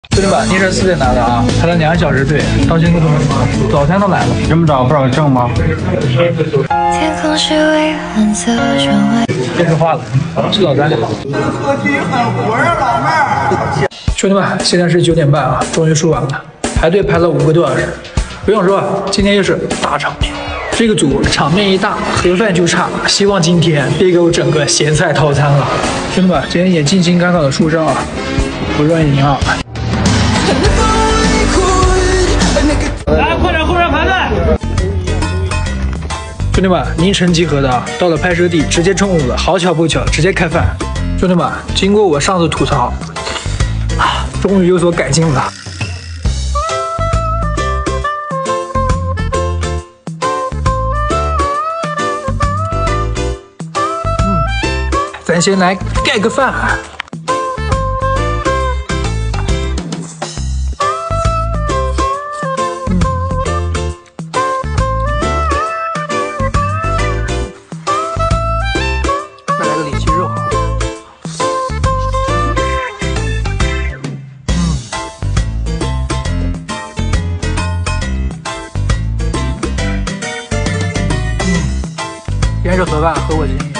兄弟们，凌晨4点拿的啊，排了2个小时队，到现在都没到，早餐都来了。 这么早不找证吗？ 天空是蔚蓝色窗外。 别说话了，吃早餐去吧。 喝鸡狠活啊，老妹儿！ 兄弟们，现在是9点半啊，终于输完了，排队排了5个多小时。不用说，今天又是大场面。这个组场面一大，盒饭就差，希望今天别给我整个咸菜套餐了。兄弟们，今天也进行赶考的书生啊，不容易赢啊！ 来，快点，后面排队！ 兄弟们，凌晨集合的啊，到了拍摄地直接中午了，好巧不巧，直接开饭。兄弟们，经过我上次吐槽，终于有所改进了。咱先来盖个饭。再来个里脊肉。今天这盒饭合我心意。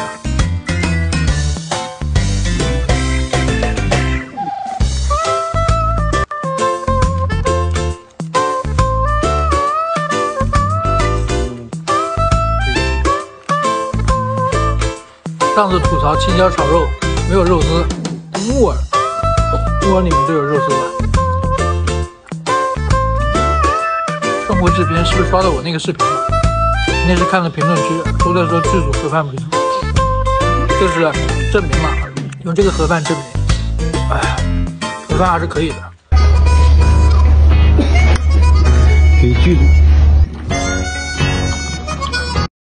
上次吐槽青椒炒肉没有肉丝，木耳里面就有肉丝了。中国这边是不是刷到我那个视频了？那是看了评论区都在说剧组盒饭不行，这是证明了，用这个盒饭证明，盒饭还是可以的。 给剧组。